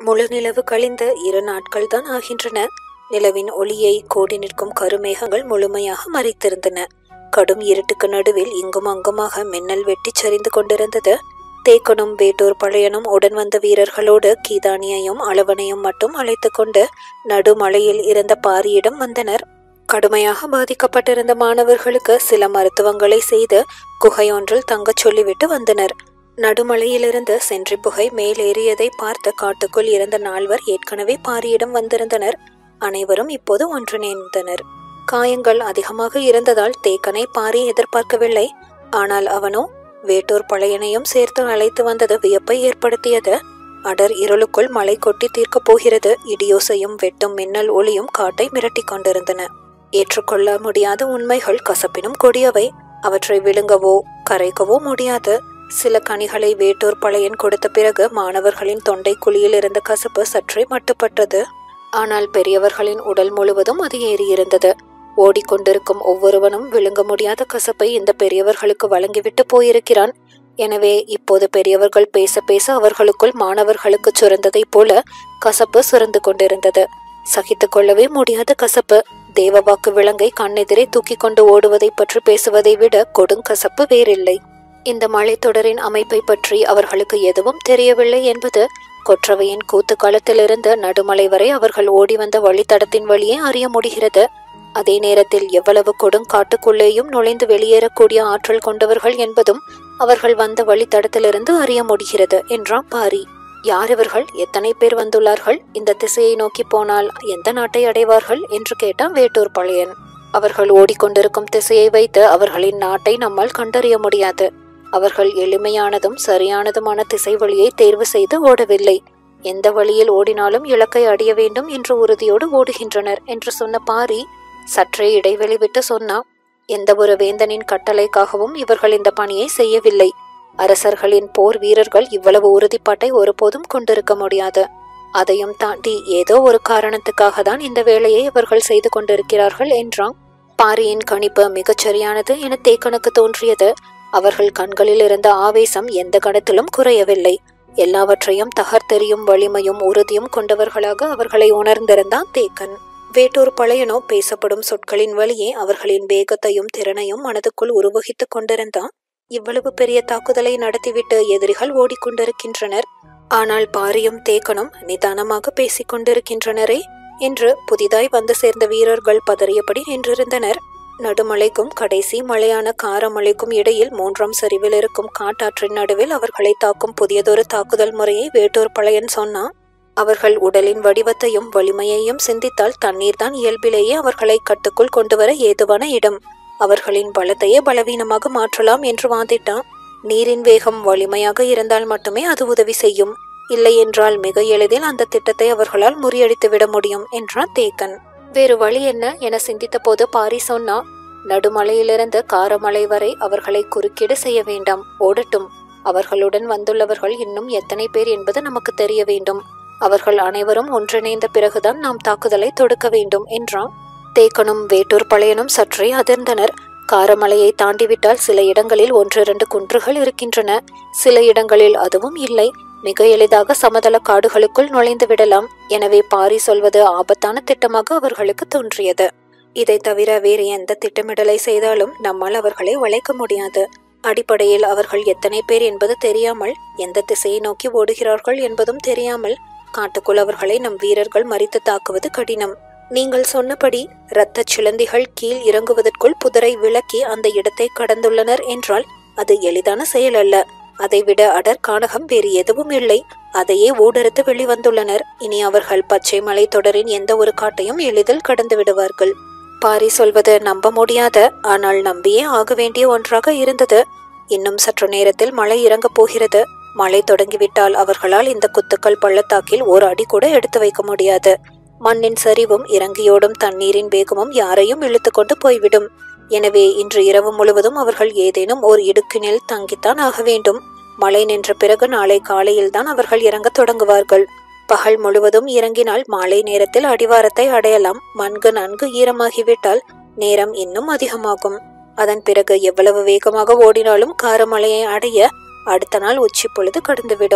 முழு நிலவு கழிந்து 2 நாட்கள் தான் ஆகின்றன. நிலவின் ஒளியை கோடி நிற்கும் கருமேகங்கள் முழுமையாக மறைத்திருந்தன. கடும் இருட்டுக்கு நடுவில் இங்கும் அங்குமாக மின்னல் வெட்டி சரிந்து கொண்டிருந்தது. தேக்கனும் வேட்டூர் பழையனும் உடன் வந்த வீரர்களோடு கீதானியையும் அளவனையும் மட்டும் அழைத்து கொண்டு நடுமலையில் இருந்த பாரியிடம் வந்தனர். கடுமையாக பாதிக்கப்பட்டிருந்த மாணவர்களுக்கு சில மருத்துவங்களை செய்து குகையொன்றில் தங்கச் சொல்லிவிட்டு வந்தனர். நடுமலையிலிருந்து சென்றி புகை மேலேறியதை பார்த்து காட்டுக்குள் இருந்த 4 ஏற்கனவே பாரியிடம் வந்திருந்தனர். அனைவரும் இப்போது ஒன்றிணைந்தனர். காயங்கள் அதிகமாக இருந்ததால் தேக்கனை பாரி எதிர்பார்க்கவில்லை. ஆனால் அவனோ வேட்டூர் பழையனையும் சேர்த்து அழைத்து வந்தது வியப்பை ஏற்படுத்தியது. அடர் இருளுக்குள் மழை கொட்டி தீர்க்கப் போகிறது. இடியோசையும் வெட்டும் மின்னல் ஒளியும் காட்டை மிரட்டி கொண்டிருந்தன. ஏற்றுக்கொள்ள முடியாத உண்மைகள் கசப்பினும் கொடியவை. அவற்றை விழுங்கவோ கரைக்கவோ முடியாது. சில கனிகளை வேட்டூர் பழையன் கொடுத்த பிறகு மாணவர்களின் தொண்டை குழியில் இருந்த கசப்பு சற்றே மட்டுப்பட்டது. ஆனால் பெரியவர்களின் உடல் முழுவதும் அது ஏறியிருந்தது. ஓடிக்கொண்டிருக்கும் ஒவ்வொருவனும் விழுங்க முடியாத கசப்பை இந்த பெரியவர்களுக்கு வழங்கிவிட்டு போயிருக்கிறான். எனவே இப்போது பெரியவர்கள் பேச பேச அவர்களுக்குள் மாணவர்களுக்கு சுரந்ததைப் போல கசப்பு சுரந்து கொண்டிருந்தது. சகித்து கொள்ளவே முடியாத கசப்பு. தேவவாக்கு விலங்கை கண்ணெதிரே தூக்கி கொண்டு ஓடுவதை பற்றி பேசுவதை விட கொடுங்கசப்பு வேறில்லை. இந்த மழைத்தொடரின் அமைப்பை பற்றி அவர்களுக்கு எதுவும் தெரியவில்லை என்பது கொற்றவையின் கூத்து காலத்திலிருந்து நடுமலை வரை அவர்கள் ஓடி வந்த வழித்தடத்தின் வழியே அறிய முடிகிறது. அதே நேரத்தில் எவ்வளவு கொடுங்காட்டுக்குள்ளேயும் நுழைந்து வெளியேறக்கூடிய ஆற்றல் கொண்டவர்கள் என்பதும் அவர்கள் வந்த வழித்தடத்திலிருந்து அறிய முடிகிறது என்றான் பாரி. யார் இவர்கள்? எத்தனை பேர் வந்துள்ளார்கள்? இந்த திசையை நோக்கி போனால் எந்த நாட்டை அடைவார்கள் என்று கேட்டான் வேட்டூர் பழையன். அவர்கள் ஓடிக்கொண்டிருக்கும் திசையை வைத்து அவர்களின் நாட்டை நம்மால் கண்டறிய முடியாது. அவர்கள் எளிமையானதும் சரியானதுமான திசை வழியை தேர்வு செய்து ஓடவில்லை. எந்த வழியில் ஓடினாலும் இலக்கை அடைய வேண்டும் என்ற உறுதியோடு ஓடுகின்றனர் என்று சொன்ன பாரி சற்றே இடைவெளி விட்டு சொன்னா, எந்த ஒரு வேந்தனின் கட்டளைக்காகவும் இவர்கள் இந்த பணியை செய்யவில்லை. அரசர்களின் போர் வீரர்கள் இவ்வளவு உறுதிப்பாட்டை ஒருபோதும் கொண்டிருக்க முடியாது. அதையும் தாண்டி ஏதோ ஒரு காரணத்துக்காக தான் இந்த வேலையை இவர்கள் செய்து கொண்டிருக்கிறார்கள் என்றான். பாரியின் கணிப்பு மிகச்சரியானது என தேக்கனுக்கு தோன்றியது. அவர்கள் கண்களில் இருந்த ஆவேசம் எந்த கணத்திலும் குறையவில்லை. எல்லாவற்றையும் தகர்த்தெறியும் வலிமையும் உறுதியும் கொண்டவர்களாக அவர்களை உணர்ந்திருந்தான் தேக்கன். வேட்டூர் பழையனோ பேசப்படும் சொற்களின் வழியே அவர்களின் வேகத்தையும் திறனையும் மனதுக்குள் உருவகித்துக் கொண்டிருந்தான். இவ்வளவு பெரிய தாக்குதலை நடத்திவிட்டு எதிரிகள் ஓடிக்கொண்டிருக்கின்றனர். ஆனால் பாரியும் தேக்கனும் நிதானமாக பேசிக் கொண்டிருக்கின்றனரே என்று புதிதாய் வந்து சேர்ந்த வீரர்கள் பதறியபடி நின்றிருந்தனர். நடுமலைக்கும் கடைசி மலையான காரமலைக்கும் இடையில் 3ஆம் சரிவில் இருக்கும் காட்டாற்றின் நடுவில் அவர்களை தாக்கும் புதியதொரு தாக்குதல் முறையை வேட்டூர் பழையன் சொன்னான். அவர்கள் உடலின் வடிவத்தையும் வலிமையையும் சிந்தித்தால் தண்ணீர் தான் இயல்பிலேயே அவர்களை கட்டுக்குள் கொண்டுவர ஏதுவான இடம். அவர்களின் பலத்தையே பலவீனமாக மாற்றலாம் என்று வாதிட்டான். நீரின் வேகம் வலிமையாக இருந்தால் மட்டுமே அது உதவி செய்யும். இல்லை என்றால் மிக எளிதில் அந்த திட்டத்தை அவர்களால் முறியடித்து விட முடியும் என்றான் தேக்கன். வேறு வழி என்ன என சிந்தித்த போது பாரி சொன்னா, நடுமலையிலிருந்து காரமலை வரை அவர்களை குறுக்கீடு செய்ய வேண்டாம், ஓடட்டும். அவர்களுடன் வந்துள்ளவர்கள் இன்னும் எத்தனை பேர் என்பது நமக்கு தெரிய வேண்டும். அவர்கள் அனைவரும் ஒன்றிணைந்த பிறகுதான் நாம் தாக்குதலை தொடுக்க வேண்டும் என்றான். தேக்கனும் வேட்டூர் பழையனும் சற்றே அதிர்ந்தனர். காரமலையை தாண்டிவிட்டால் சில இடங்களில் 1-2 குன்றுகள் இருக்கின்றன. சில இடங்களில் அதுவும் இல்லை. மிக எளிதாக சமதள காடுகளுக்குள் நுழைந்து விடலாம். எனவே பாரி சொல்வது ஆபத்தான திட்டமாக அவர்களுக்கு தோன்றியது. இதை தவிர வேறு எந்த திட்டமிடலை செய்தாலும் நம்மால் அவர்களை வளைக்க முடியாது. அடிப்படையில் அவர்கள் எத்தனை பேர் என்பது தெரியாமல், எந்த திசையை நோக்கி ஓடுகிறார்கள் என்பதும் தெரியாமல் காட்டுக்குள் அவர்களை நம் வீரர்கள் மறித்து தாக்குவது கடினம். நீங்கள் சொன்னபடி இரத்த சிலந்திகள் கீழ் இறங்குவதற்குள் புதரை விளக்கி அந்த இடத்தை கடந்துள்ளனர் என்றால் அது எளிதான செயல் அல்ல. அதைவிட அடர் கானகம் வேறு எதுவும் இல்லை. அதையே ஊடறுத்து வெளிவந்துள்ளனர். இனி அவர்கள் பச்சை மலை தொடரின் எந்த ஒரு காட்டையும் எளிதில் கடந்து விடுவார்கள். பாரி சொல்வது நம்ப முடியாத, ஆனால் நம்பியே ஆக வேண்டிய ஒன்றாக இருந்தது. இன்னும் சற்று நேரத்தில் மழை இறங்கப் போகிறது. மழை தொடங்கிவிட்டால் அவர்களால் இந்த குத்துக்கள் பள்ளத்தாக்கில் ஒரு அடி கூட எடுத்து வைக்க முடியாது. மண்ணின் சரிவும் இறங்கியோடும் தண்ணீரின் வேகமும் யாரையும் இழுத்து கொண்டு போய்விடும். எனவே இன்று இரவு முழுவதும் அவர்கள் ஏதேனும் ஒரு இடுக்கினில் தங்கித்தான் ஆக வேண்டும். மழை நின்ற பிறகு நாளை காலையில் தான் அவர்கள் இறங்க தொடங்குவார்கள். பகல் முழுவதும் இறங்கினால் மாலை நேரத்தில் அடிவாரத்தை அடையலாம். மண்கு நன்கு ஈரமாகிவிட்டால் நேரம் இன்னும் அதிகமாகும். அதன் பிறகு எவ்வளவு வேகமாக ஓடினாலும் காரமலையை அடைய அடுத்த நாள் உச்சி பொழுது கடந்துவிடும்.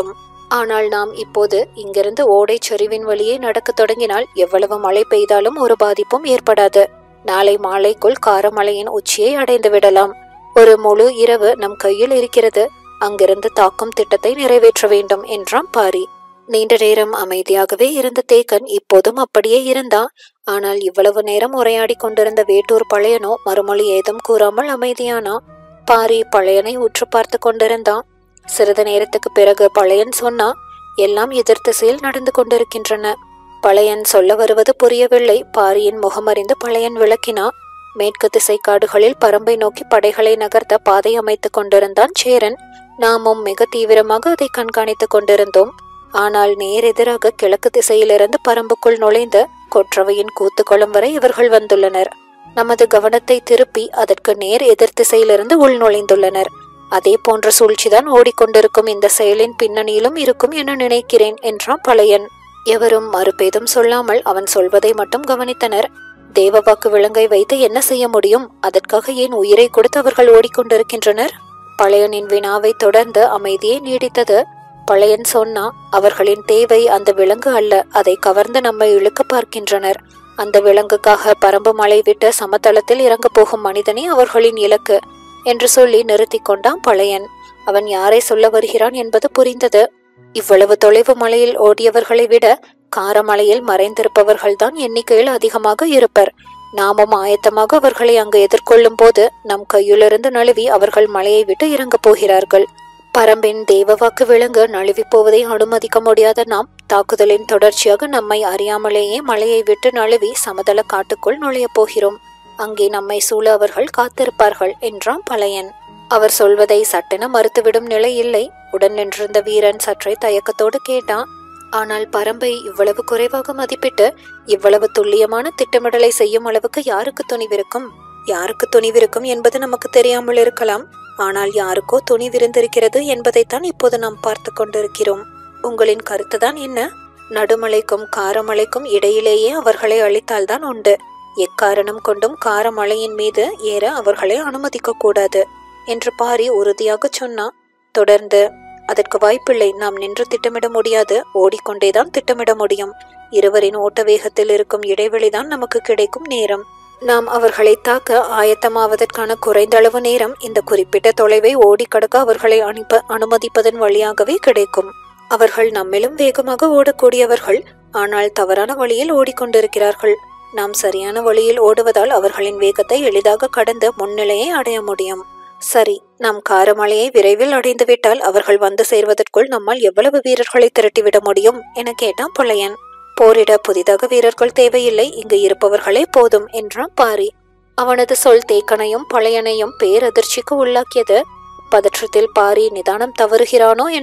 ஆனால் நாம் இப்போது இங்கிருந்து ஓடை சரிவின் வழியே நடக்க தொடங்கினால் எவ்வளவு மழை பெய்தாலும் ஒரு பாதிப்பும் ஏற்படாது. நாளை மாலைக்குள் காரமலையின் உச்சியை அடைந்து விடலாம். ஒரு முழு இரவு நம் கையில் இருக்கிறது. அங்கிருந்து தாக்கும் திட்டத்தை நிறைவேற்ற வேண்டும் என்றான் பாரி. நீண்ட நேரம் அமைதியாகவே இருந்த தேக்கன் இப்போதும் அப்படியே இருந்தான். ஆனால் இவ்வளவு நேரம் உரையாடி கொண்டிருந்த வேட்டூர் பழையனோ மறுமொழி ஏதும் கூறாமல் அமைதியானா. பாரி பழையனை உற்று பார்த்து கொண்டிருந்தான். சிறிது நேரத்துக்கு பிறகு பழையன் சொன்னா, எல்லாம் எதிர் திசையில் நடந்து கொண்டிருக்கின்றன. பழையன் சொல்ல வருவது புரியவில்லை. பாரியின் முகமறிந்து பழையன் விளக்கினா. மேற்கு திசை காடுகளில் பரம்பை நோக்கி படைகளை நகர்த்த பாதை அமைத்துக் கொண்டிருந்தான் சேரன். நாமும் மிக தீவிரமாக அதை கண்காணித்துக் கொண்டிருந்தோம். ஆனால் நேரெதிராக கிழக்கு திசையிலிருந்து பரம்புக்குள் நுழைந்த கொற்றவையின் கூத்துக்குளம் வரை இவர்கள் வந்துள்ளனர். நமது கவனத்தை திருப்பி அதற்கு நேர் எதிர் திசையிலிருந்து உள் நுழைந்துள்ளனர். அதே போன்ற சூழ்ச்சிதான் ஓடிக்கொண்டிருக்கும் இந்த செயலின் பின்னணியிலும் இருக்கும் என நினைக்கிறேன் என்றான் பழையன். எவரும் மறுபேதும் சொல்லாமல் அவன் சொல்வதை மட்டும் கவனித்தனர். தேவவாக்கு விலங்கை வைத்து என்ன செய்ய முடியும்? அதற்காக ஏன் உயிரை கொடுத்து அவர்கள் ஓடிக்கொண்டிருக்கின்றனர்? பழையனின் வினாவை தொடர்ந்து அமைதியே நீடித்தது. பழையன் சொன்னா, அவர்களின் தேவை அந்த விலங்கு அல்ல, அதை கவர்ந்து நம்மை இழுக்க பார்க்கின்றனர். அந்த விலங்குக்காக பரம்பு மலை விட்டு சமதளத்தில் இறங்க போகும் மனிதனே அவர்களின் இலக்கு என்று சொல்லி நிறுத்தி கொண்டான் பழையன். அவன் யாரை சொல்ல வருகிறான் என்பது புரிந்தது. இவ்வளவு தொலைவு மலையில் ஓடியவர்களை விட காரமலையில் மறைந்திருப்பவர்கள்தான் எண்ணிக்கையில் அதிகமாக இருப்பர். நாமும் ஆயத்தமாக அவர்களை அங்கு எதிர்கொள்ளும் போது நம் கையிலிருந்து நழுவி அவர்கள் மலையை விட்டு இறங்க போகிறார்கள். பரம்பின் தேவவாக்கு விலங்கு நழுவி போவதை அனுமதிக்க முடியாத நாம் தாக்குதலின் தொடர்ச்சியாக நம்மை அறியாமலேயே மலையை விட்டு நழுவி சமதள காட்டுக்குள் நுழைய போகிறோம். அங்கே நம்மை சூழ அவர்கள் காத்திருப்பார்கள் என்றான் பழையன். அவர் சொல்வதை சட்டென மறுத்துவிடும் நிலை இல்லை. உடன் நின்றிருந்த வீரன் சற்றே தயக்கத்தோடு கேட்டான், ஆனால் பரம்பை இவ்வளவு குறைவாக மதிப்பிட்டு இவ்வளவு துல்லியமான திட்டமிடலை செய்யும் அளவுக்கு யாருக்கு துணிவிருக்கும்? யாருக்கு துணிவிருக்கும் என்பது நமக்கு தெரியாமல் இருக்கலாம். ஆனால் யாருக்கோ துணிவிருந்திருக்கிறது என்பதைத்தான் இப்போது நாம் பார்த்து கொண்டிருக்கிறோம். உங்களின் கருத்துதான் என்ன? நடுமலைக்கும் காரமலைக்கும் இடையிலேயே அவர்களை அழித்தால்தான் உண்டு. எக்காரணம் கொண்டும் காரமலையின் மீது ஏற அவர்களை அனுமதிக்க கூடாது என்று பாரி உறுதியாக சொன்னான். தொடர்ந்து, அதற்கு வாய்ப்பில்லை. நாம் நின்று திட்டமிட முடியாது, ஓடிக்கொண்டேதான் திட்டமிட முடியும். இருவரின் ஓட்ட வேகத்தில் இருக்கும் இடைவெளிதான் நமக்கு கிடைக்கும் நேரம். நாம் அவர்களை தாக்க ஆயத்தமாவதற்கான குறைந்த அளவு நேரம் இந்த குறிப்பிட்ட தொலைவை ஓடி கடக்க அவர்களை அனுமதிப்பதன் வழியாகவே கிடைக்கும். அவர்கள் நம்மிலும் வேகமாக ஓடக்கூடியவர்கள், ஆனால் தவறான வழியில் ஓடிக்கொண்டிருக்கிறார்கள். நாம் சரியான வழியில் ஓடுவதால் அவர்களின் வேகத்தை எளிதாக கடந்து முன்னிலையை அடைய முடியும். சரி, நாம் காரமலையை விரைவில் அடைந்துவிட்டால் அவர்கள் வந்து சேர்வதற்குள் நம்மால் எவ்வளவு வீரர்களை திரட்டிவிட முடியும் என கேட்டான் பழையன். போரிட புதிதாக வீரர்கள் தேவையில்லை, இங்கு இருப்பவர்களே போதும் என்றான் பாரி. அவனது சொல் தேக்கனையும் பழையனையும் பேரதிர்ச்சிக்கு உள்ளாக்கியது. பதற்றத்தில் பாரி நிதானம் தவறுகிறானோ என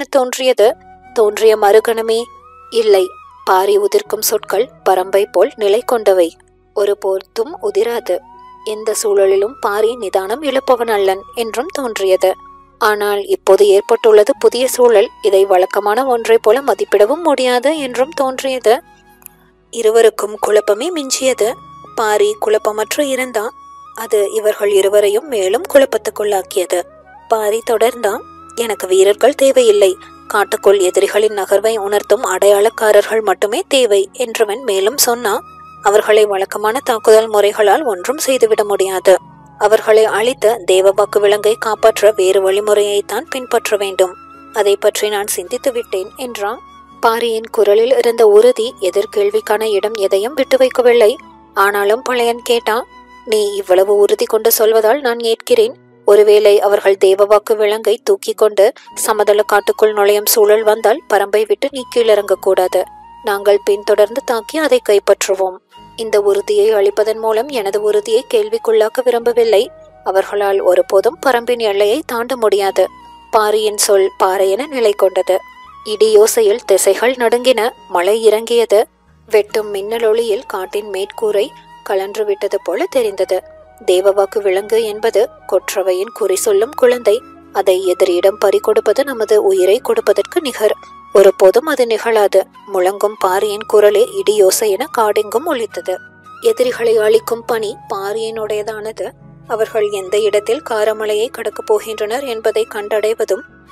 தோன்றிய மறுகணமே, இல்லை, பாரி உதிர்க்கும் சொற்கள் பரம்பை போல் நிலை கொண்டவை, ஒரு போர்த்தும் உதிராது. எந்த சூழலிலும் பாரி நிதானம் இழப்பவன் அல்லன் என்றும் தோன்றியது. ஆனால் இப்போது ஏற்பட்டுள்ளது புதிய சூழல், இதை வழக்கமான ஒன்றை போல மதிப்பிடவும் முடியாது என்றும் தோன்றியது. இருவருக்கும் குழப்பமே மிஞ்சியது. பாரி குழப்பமற்று இருந்தான். அது இவர்கள் இருவரையும் மேலும் குழப்பத்துக்குள்ளாக்கியது. பாரி தொடர்ந்தான், எனக்கு வீரர்கள் தேவையில்லை, காட்டுக்குள் எதிரிகளின் நகர்வை உணர்த்தும் அடையாளக்காரர்கள் மட்டுமே தேவை என்றவன் மேலும் சொன்னான். அவர்களை வழக்கமான தாக்குதல் முறைகளால் ஒன்றும் செய்துவிட முடியாது. அவர்களை அழித்த தேவவாக்கு விலங்கை காப்பாற்ற வேறு வழிமுறையைத்தான் பின்பற்ற வேண்டும். அதை பற்றி நான் சிந்தித்து விட்டேன் என்றான். பாரியின் குரலில் இருந்த உறுதி எதிர்கேள்விக்கான இடம் எதையும் விட்டு வைக்கவில்லை. ஆனாலும் பழையன் கேட்டான், நீ இவ்வளவு உறுதி கொண்டு சொல்வதால் நான் ஏற்கிறேன். ஒருவேளை அவர்கள் தேவவாக்கு விலங்கை தூக்கி கொண்டு சமதள காட்டுக்குள் நுழையும் சூழல் வந்தால் பரம்பை விட்டு நீ கீழிறங்கக்கூடாது. நாங்கள் பின்தொடர்ந்து தாக்கி அதை கைப்பற்றுவோம். இந்த உறுதியை அளிப்பதன் மூலம் எனது உறுதியை கேள்விக்குள்ளாக்க விரும்பவில்லை. அவர்களால் ஒருபோதும் பரம்பின் எல்லையை தாண்ட முடியாது. பாரியின் சொல் பாறையென நிலை கொண்டது. இடி யோசையில் திசைகள் நடுங்கின. மழை இறங்கியது. வெட்டும் மின்னலொளியில் காட்டின் மேற்கூரை கலன்று விட்டது போல தெரிந்தது. தேவவாக்கு விலங்கு என்பது கொற்றவையின் குறி சொல்லும் குழந்தை. அதை எதிரியிடம் பறிகொடுப்பது நமது உயிரை கொடுப்பதற்கு நிகர். ஒருபோதும் அது நிகழாது. முழங்கும் பாரியின் குரலே இடி யோசை என காடெங்கும் ஒலித்தது. எதிரிகளை அழிக்கும் பணி பாரியினுடையதானது. அவர்கள் எந்த இடத்தில் காரமலையை கடக்கப் போகின்றனர் என்பதை கண்டடைவதும்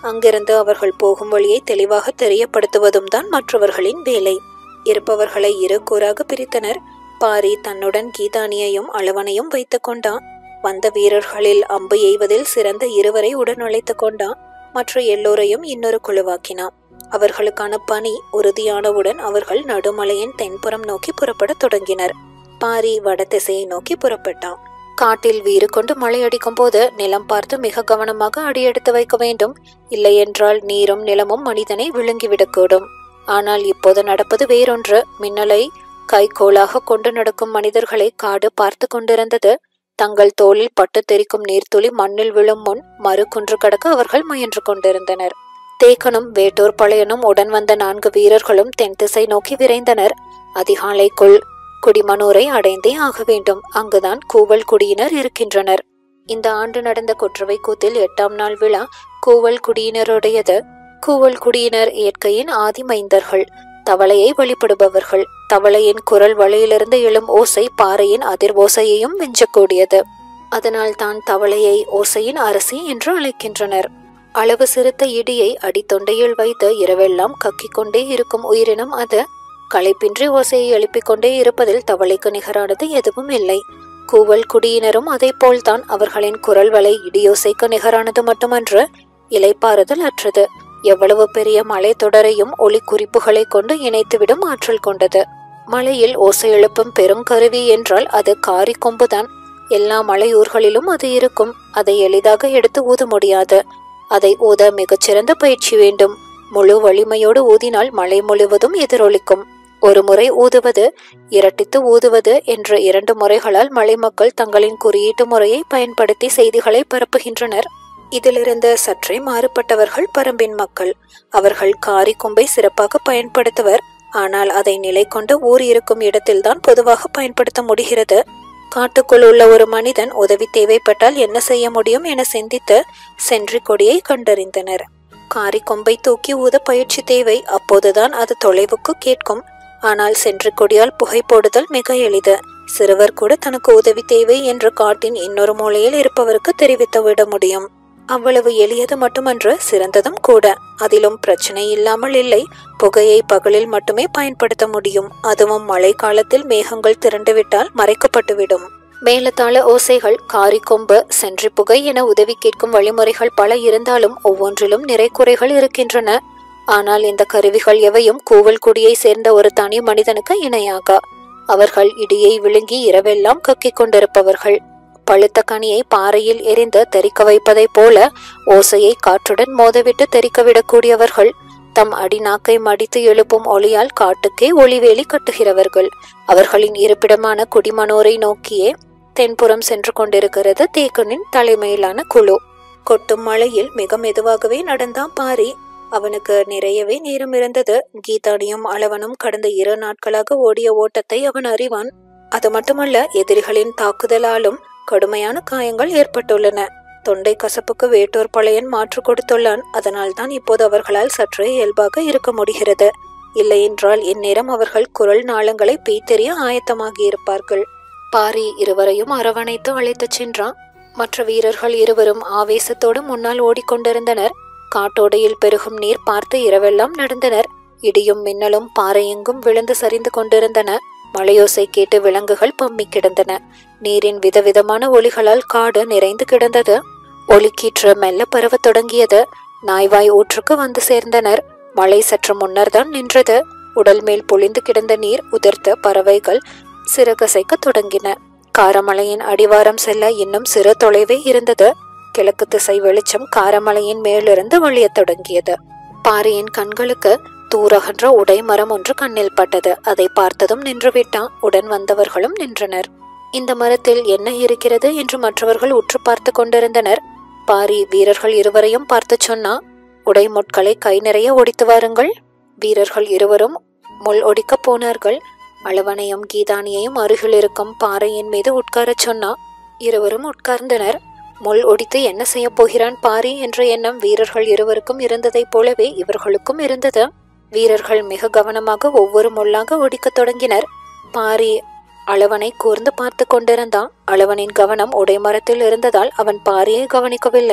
அங்கிருந்து அவர்கள் போகும் வழியை தெளிவாக தெரியப்படுத்துவதும் தான் மற்றவர்களின் வேலை. இருப்பவர்களை இரு கூறாக பிரித்தனர். பாரி தன்னுடன் கீதானியையும் அளவனையும் வைத்து கொண்டான். வந்த வீரர்களில் அம்பு எய்வதில் சிறந்த இருவரை உடன் அழைத்து கொண்டான். மற்ற எல்லோரையும் இன்னொரு குழுவாக்கினான். அவர்களுக்கான பணி உறுதியானவுடன் அவர்கள் நடுமலையின் தென்புறம் நோக்கி புறப்பட தொடங்கினர். பாரி வடதிசையை நோக்கி புறப்பட்டான். காட்டில் வீறு கொண்டு மழை அடிக்கும் போது நிலம் பார்த்து மிக கவனமாக அடியெடுத்து வைக்க வேண்டும். இல்லையென்றால் நீரும் நிலமும் மனிதனை விழுங்கிவிடக்கூடும். ஆனால் இப்போது நடப்பது வேறொன்று. மின்னலை கைகோளாக கொண்டு நடக்கும் மனிதர்களை காடு பார்த்து கொண்டிருந்தது. தங்கள் தோளில் பட்டு தெரிக்கும் நீர்த்துளி மண்ணில் விழும் முன் மறு குன்று கடக்க அவர்கள் முயன்று கொண்டிருந்தனர். தேக்கனும் வேட்டூர் பழையனும் உடன் வந்த 4 வீரர்களும் தென் திசை நோக்கி விரைந்தனர். அதிகாலைக்குள் குடிமனூரை அடைந்தே ஆக வேண்டும். அங்குதான் கூவல் குடியினர் இருக்கின்றனர். இந்த ஆண்டு நடந்த கொற்றவை கூத்தில் 8ஆம் நாள் விழா கூவல் குடியினருடையது. கூவல் குடியினர் இயற்கையின் ஆதி மைந்தர்கள். தவளையை வழிபடுபவர்கள். தவளையின் குரல் வலையிலிருந்து எழும் ஓசை பாறையின் அதிர் ஓசையையும் வெஞ்சக்கூடியது. அதனால் தான் தவளையை ஓசையின் அரசி என்று அழைக்கின்றனர். அளவு சிறுத்த இடியை அடித்தொண்டையில் வைத்து இரவெல்லாம் கக்கிக் கொண்டே இருக்கும் உயிரினம் அது. களைப்பின்றி ஓசையை எழுப்பிக் கொண்டே இருப்பதில் தவளைக்கு நிகரானது எதுவும் இல்லை. கூவல் குடியினரும் அதை போல்தான். அவர்களின் குரல் வலை இடியோசைக்கு நிகரானது மட்டுமன்று, இலைப்பாறுதல் அற்றது. எவ்வளவு பெரிய மலை தொடரையும் ஒளி குறிப்புகளை கொண்டு இணைத்துவிடும் ஆற்றல் கொண்டது. மலையில் ஓசை எழுப்பும் பெரும் கருவி என்றால் அது காரி கொம்புதான். எல்லா மலையூர்களிலும் அது இருக்கும். அதை எளிதாக எடுத்து ஊத முடியாது. அதை ஊத மிகச்சிறந்த பயிற்சி வேண்டும். முழு வலிமையோடு ஊதினால் மலை முழுவதும் எதிரொலிக்கும். ஒரு முறை ஊதுவது, இரட்டித்து ஊதுவது என்ற 2 முறைகளால் மலை மக்கள் தங்களின் குறியீட்டு முறையை பயன்படுத்தி செய்திகளை பரப்புகின்றனர். இதிலிருந்து சற்றே மாறுபட்டவர்கள் பரம்பின் மக்கள். அவர்கள் காரி கொம்பை சிறப்பாக பயன்படுத்துவர். ஆனால் அதை நிலை கொண்டு ஊர் இருக்கும் இடத்தில்தான் பொதுவாக பயன்படுத்த முடிகிறது. காட்டுக்குள் உள்ள ஒரு மனிதன் உதவி தேவைப்பட்டால் என்ன செய்ய முடியும் என சிந்தித்து சென்றி கொடியை கண்டறிந்தனர். காரி கொம்பை தூக்கி ஊத பயிற்சி தேவை. அப்போதுதான் அது தொலைவுக்கு கேட்கும். ஆனால் சென்றி கொடியால் புகை போடுதல் மிக எளிது. சிறுவர் கூட தனக்கு உதவி தேவை என்று காட்டின் இன்னொரு மூலையில் இருப்பவருக்கு தெரிவித்து விட முடியும். அவ்வளவு எளியது மட்டுமன்று, சிறந்ததும் கூட. அதிலும் பிரச்சனை இல்லாமல் இல்லை. புகையை பகலில் மட்டுமே பயன்படுத்த முடியும். அதுவும் மழை காலத்தில் மேகங்கள் திரண்டுவிட்டால் மறைக்கப்பட்டுவிடும். மேலத்தாள ஓசைகள், காரி கொம்பு, சென்றி புகை என உதவி கேட்கும் வழிமுறைகள் பல இருந்தாலும் ஒவ்வொன்றிலும் நிறை குறைகள் இருக்கின்றன. ஆனால் இந்த கருவிகள் எவையும் கூவல் குடியை சேர்ந்த ஒரு தனி மனிதனுக்கு இணையாக. அவர்கள் இடியை விழுங்கி இரவெல்லாம் கக்கிக் கொண்டிருப்பவர்கள். பழுத்த கனியை பாறையில் எரிந்து தெறிக்க வைப்பதை போல ஓசையை காற்றுடன் மோதவிட்டு தெறிக்கவிடக்கூடியவர்கள். தம் அடிநாக்கை மடித்து எழுப்பும் ஒளியால் காட்டுக்கே ஒளிவேலி கட்டுகிறவர்கள். அவர்களின் இருப்பிடமான குடிமனோரை நோக்கியே தென்புறம் சென்று கொண்டிருக்கிறது தேக்கனின் தலைமையிலான குழு. கொட்டும் மழையில் மிக மெதுவாகவே நடந்தான் பாரி. அவனுக்கு நிறையவே நேரம் இருந்தது. கீதானியும் அளவனும் கடந்த 2 நாட்களாக ஓடிய ஓட்டத்தை அவன் அறிவான். அது மட்டுமல்ல, எதிரிகளின் தாக்குதலாலும் கடுமையான காயங்கள் ஏற்பட்டுள்ளன. தொண்டை கசப்புக்கு வேட்டூர் பழையன் மாற்று கொடுத்துள்ளான். அதனால் தான் இப்போது அவர்களால் சற்றே இயல்பாக இருக்க முடிகிறது. இல்லையென்றால் இந்நேரம் அவர்கள் குரல் நாளங்களை பெய்தெறிய ஆயத்தமாகி இருப்பார்கள். பாரி இருவரையும் அரவணைத்து அழைத்துச் சென்றான். மற்ற வீரர்கள் இருவரும் ஆவேசத்தோடு முன்னால் ஓடிக்கொண்டிருந்தனர். காட்டோடையில் பெருகும் நீர் பார்த்து இரவெல்லாம் நடந்தனர். இடியும் மின்னலும் பாறையெங்கும் விழுந்து சரிந்து கொண்டிருந்தன. மழையோசை கேட்டு விலங்குகள் பம்மி கிடந்தன. நீரின் விதவிதமான ஒளிகளால் காடு நிறைந்து கிடந்தது. ஒளிக்கீற்று மெல்ல பரவத் தொடங்கியது. நாய்வாய் ஊற்றுக்கு வந்து சேர்ந்தனர். மழை சற்று முன்னர்தான் நின்றது. உடல் மேல் பொழிந்து கிடந்த நீர் உதிர்த்த பறவைகள் சிறகசைக்க தொடங்கின. காரமலையின் அடிவாரம் செல்ல இன்னும் சிறு தொலைவே இருந்தது. கிழக்கு திசை வெளிச்சம் காரமலையின் மேலிருந்து வழியத் தொடங்கியது. பாரியின் கண்களுக்கு தூரகன்ற உடை மரம் ஒன்று கண்ணில் பட்டது. அதை பார்த்ததும் நின்றுவிட்டான். உடன் வந்தவர்களும் நின்றனர். இந்த மரத்தில் என்ன இருக்கிறது என்று மற்றவர்கள் உற்று பார்த்து கொண்டிருந்தனர். பாரி வீரர்கள் இருவரையும் பார்த்து சொன்னா, உடை முட்களை கை நிறைய ஒடித்து வாருங்கள். வீரர்கள் இருவரும் முள் ஒடிக்க போனார்கள். அளவனையும் கீதானியையும் அருகில் இருக்கும் பாறையின் மீது உட்காரச் சொன்னா. இருவரும் உட்கார்ந்தனர். முள் ஒடித்து என்ன செய்ய போகிறான் பாரி என்ற எண்ணம் வீரர்கள் இருவருக்கும் இருந்ததைப் போலவே இவர்களுக்கும் இருந்தது. வீரர்கள் மிக கவனமாக ஒவ்வொரு முள்ளாக ஒடிக்க தொடங்கினர். பாரி அளவனை கூர்ந்து பார்த்து கொண்டிருந்தான். அளவனின் கவனம் உடைமரத்தில் இருந்ததால் அவன் பாரியை கவனிக்கவில்லை.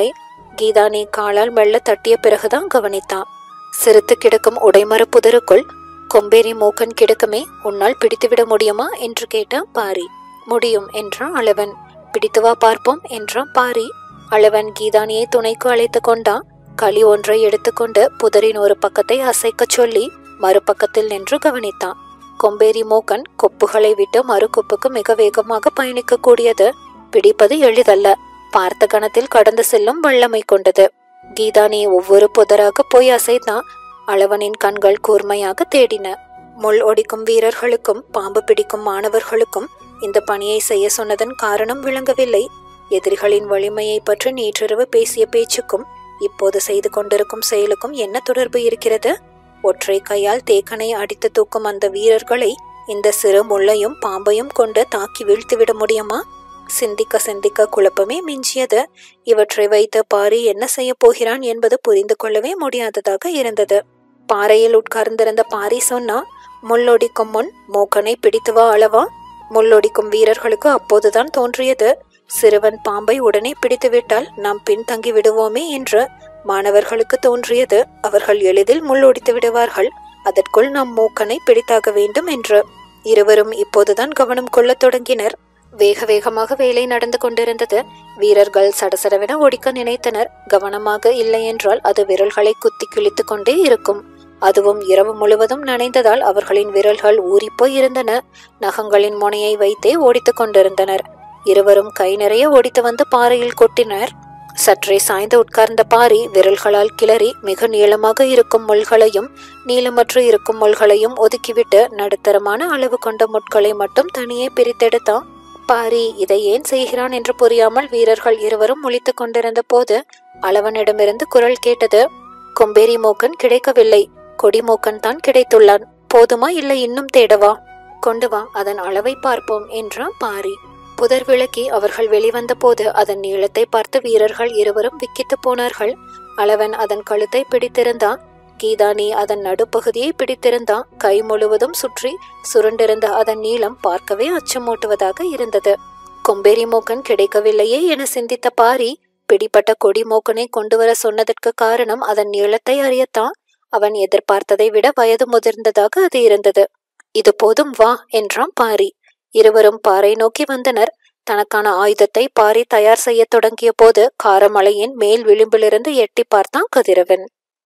கீதானி காலால் மெல்ல தட்டிய பிறகுதான் கவனித்தான். சிறுத்து கிடக்கும் உடைமர புதருக்குள் கொம்பேரி மூக்கன் கிடக்குமே, உன்னால் பிடித்துவிட முடியுமா என்று கேட்டான் பாரி. முடியும் என்றான் அளவன். பிடித்து வா பார்ப்போம் என்றான் பாரி. அளவன் கீதானியை துணைக்கு அழைத்து கொண்டான். களி ஒன்றை எடுத்துக்கொண்டு புதரின் ஒரு பக்கத்தை அசைக்க சொல்லி மறுபக்கத்தில் நின்று கவனித்தான். கொம்பேரி மூக்கன் கொப்புகளை விட்டு மறு கொப்புக்கு மிக வேகமாக பயணிக்க கூடியது. பிடிப்பது எளிதல்ல. பார்த்த கணத்தில் கடந்து செல்லும் வல்லமை கொண்டது. கீதானி ஒவ்வொரு புதராக போய் அசைத்தான். அளவனின் கண்கள் கூர்மையாக தேடின. முள் ஒடிக்கும் வீரர்களுக்கும் பாம்பு பிடிக்கும் மாணவர்களுக்கும் இந்த பணியை செய்ய சொன்னதன் காரணம் விளங்கவில்லை. எதிரிகளின் வலிமையை பற்றி நேற்றிரவு பேசிய பேச்சுக்கும் இப்போது செய்து கொண்டிருக்கும் செயலுக்கும் என்ன தொடர்பு இருக்கிறது? ஒற்றை கையால் தேக்கனை அடித்து தூக்கும் அந்த வீரர்களை இந்த சிறு முள்ளையும் பாம்பையும் கொண்டு தாக்கி வீழ்த்திவிட முடியுமா? சிந்திக்க சிந்திக்க குழப்பமே மிஞ்சியது. இவற்றை வைத்து பாரி என்ன செய்ய போகிறான் என்பது புரிந்து கொள்ளவே முடியாததாக இருந்தது. பாறையில் உட்கார்ந்திருந்த பாரி சொன்னா, முள்ளொடிக்கும் முன் மூக்கனை பிடித்து வா அளவா. முள்ளொடிக்கும் வீரர்களுக்கு அப்போதுதான் தோன்றியது, சிறுவன் பாம்பை உடனே பிடித்துவிட்டால் நாம் பின்தங்கி விடுவோமே என்று. மாணவர்களுக்கு தோன்றியது, அவர்கள் எளிதில் முள்ளொடித்து விடுவார்கள், அதற்குள் நாம் மூக்கனை பிடித்தாக வேண்டும் என்று. இருவரும் இப்போதுதான் கவனம் கொள்ளத் தொடங்கினர். வேக வேகமாக வேலை நடந்து கொண்டிருந்தது. வீரர்கள் சடசடவென ஒடிக்க நினைத்தனர். கவனமாக இல்லை என்றால் அது விரல்களை குத்தி கிழித்து கொண்டே இருக்கும். அதுவும் இரவு முழுவதும் நனைந்ததால் அவர்களின் விரல்கள் ஊறிப்போய் இருந்தன. நகங்களின் முனையை வைத்தே ஓடித்து கொண்டிருந்தனர். இருவரும் கை நிறைய ஓடித்து வந்து பாறையில் கொட்டினர். சற்றே சாய்ந்து உட்கார்ந்த பாரி விரல்களால் கிளறி மிக நீளமாக இருக்கும் முள்களையும் நீளமற்று இருக்கும் முள்களையும் ஒதுக்கிவிட்டு நடுத்தரமான அளவு கொண்ட முட்களை மட்டும் தனியே பிரித்தெடுத்தான். பாரி இதை ஏன் செய்கிறான் என்று புரியாமல் வீரர்கள் இருவரும் முழித்து கொண்டிருந்த போது அளவனிடமிருந்து குரல் கேட்டது. கொம்பேரி மூக்கன் கிடைக்கவில்லை, கொடிமூக்கன் தான் கிடைத்துள்ளான். போதுமா, இல்லை இன்னும் தேடவா? கொண்டு வா, அதன் அளவை பார்ப்போம் என்றான் பாரி. புதர் விளக்கி அவர்கள் வெளிவந்த போது அதன் நீளத்தை பார்த்து வீரர்கள் இருவரும் விக்கித்து போனார்கள். அளவன் அதன் கழுத்தை பிடித்திருந்தான். கீதானி அதன் நடுப்பகுதியை பிடித்திருந்தான். கை முழுவதும் சுற்றி சுருண்டிருந்த அதன் நீளம் பார்க்கவே அச்சமூட்டுவதாக இருந்தது. கொம்பேரி மூக்கன் கிடைக்கவில்லையே என சிந்தித்த பாரி பிடிப்பட்ட கொடி மூக்கனை கொண்டு வர சொன்னதற்கு காரணம் அதன் நீளத்தை அறியத்தான். அவன் எதிர்பார்த்ததை விட வயது முதிர்ந்ததாக அது இருந்தது. இது போதும், வா என்றான் பாரி. இருவரும் பாறை நோக்கி வந்தனர். தனக்கான ஆயுதத்தை பாரி தயார் செய்ய தொடங்கிய போது காரமலையின் மேல் விளிம்பிலிருந்து எட்டி பார்த்தான் கதிரவன்.